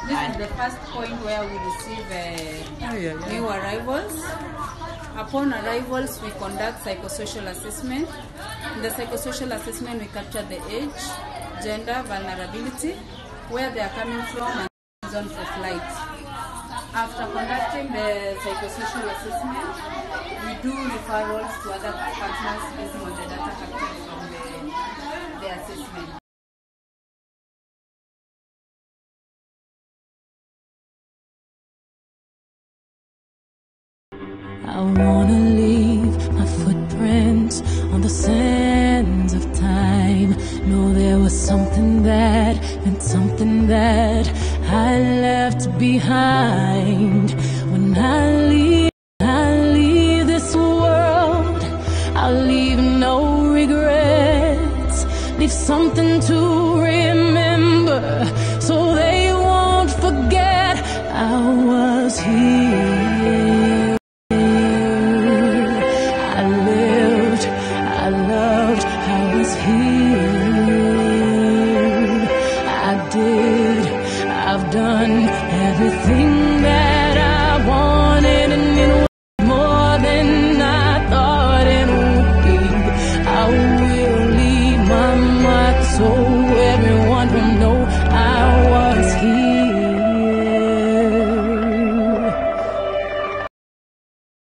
This is the first point where we receive new arrivals. Upon arrivals, we conduct psychosocial assessment. In the psychosocial assessment, we capture the age, gender, vulnerability, where they are coming from, and reason for flight. After conducting the psychosocial assessment, we do referrals to other partners based on the data captured from the assessment. I wanna leave my footprints on the sands of time. Know there was something that meant something that I left behind. When I leave this world, I'll leave no regrets. Leave something to remember, so they won't forget I was here. I loved, I was here. I've done everything